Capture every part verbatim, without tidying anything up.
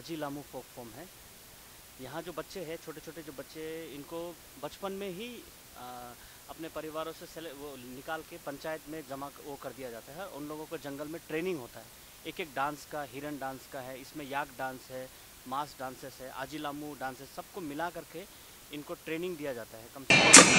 आजी लामू फोक फॉर्म है। यहाँ जो बच्चे हैं, छोटे छोटे जो बच्चे, इनको बचपन में ही आ, अपने परिवारों से सेले वो निकाल के पंचायत में जमा वो कर दिया जाता है। उन लोगों को जंगल में ट्रेनिंग होता है, एक एक डांस का, हिरन डांस का है, इसमें याक डांस है, मास डांसेस है, आजी लामू डांसेस, सबको मिला करके इनको ट्रेनिंग दिया जाता है। कम से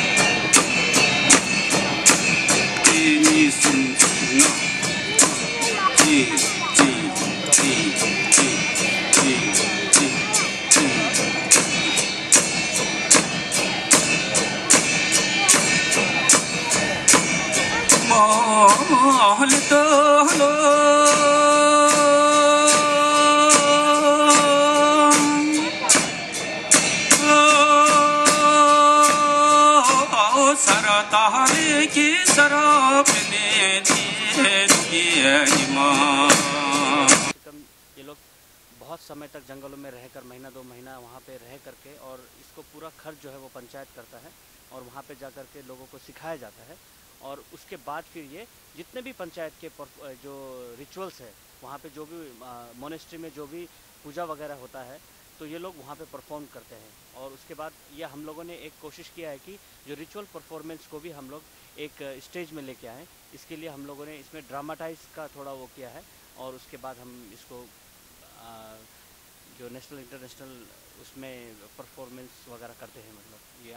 ये लोग बहुत समय तक जंगलों में रहकर, महीना दो महीना वहाँ पे रह करके, और इसको पूरा खर्च जो है वो पंचायत करता है और वहाँ पे जा कर के लोगों को सिखाया जाता है। और उसके बाद फिर ये जितने भी पंचायत के जो रिचुअल्स है, वहाँ पे जो भी मोनेस्ट्री में जो भी पूजा वगैरह होता है, तो ये लोग वहाँ पे परफॉर्म करते हैं। और उसके बाद ये हम लोगों ने एक कोशिश किया है कि जो रिचुअल परफॉर्मेंस को भी हम लोग एक स्टेज में लेके आएँ। इसके लिए हम लोगों ने इसमें ड्रामाटाइज का थोड़ा वो किया है, और उसके बाद हम इसको आ, जो नेशनल इंटरनेशनल उसमें परफॉर्मेंस वगैरह करते हैं। मतलब ये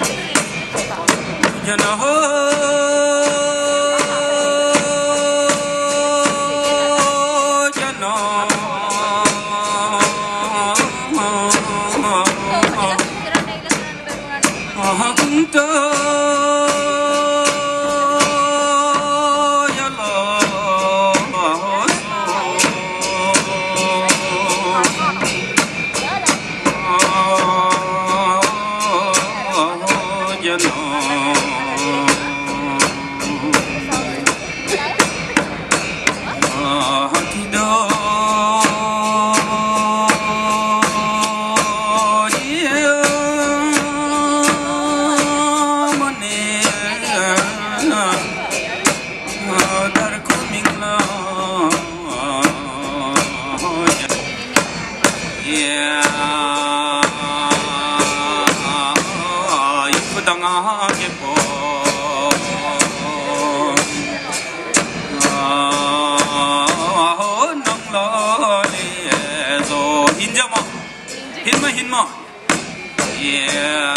Hinma hinma, yeah,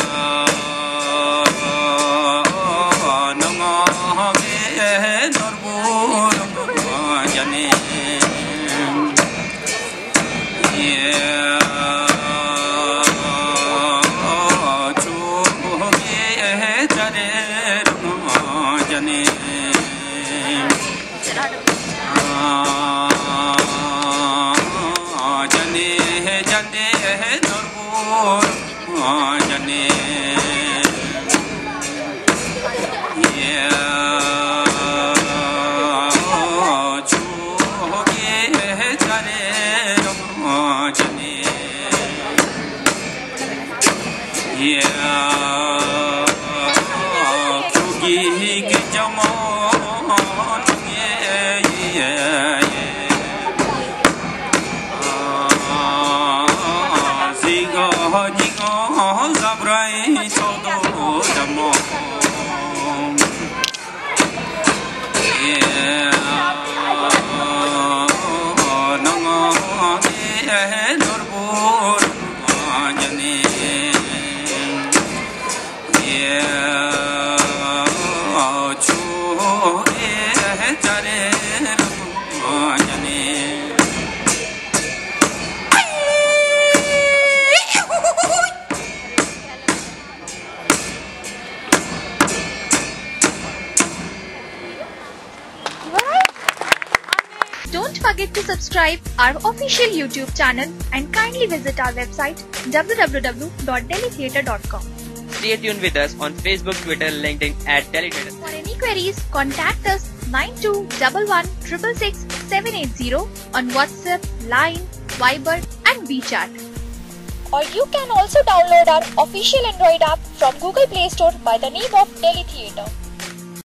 nanga ge norbo jane, yeah, chu ge jare jane, jane jane. Jane, yeah, chuge jane, jane, yeah, chuge jamo, yeah, yeah, yeah, zigo jigo zabrai todo jamo, yeah, nanga ge norbor jane, yeah, chuge jare jane. Don't forget to subscribe our official YouTube channel and kindly visit our website w w w dot delhi theatre dot com. Stay tuned with us on Facebook, Twitter, LinkedIn at Delhi Theatre. For any queries, contact us nine two one one six six six seven eight zero on WhatsApp, Line, Viber and WeChat. Or you can also download our official Android app from Google Play Store by the name of Delhi Theatre.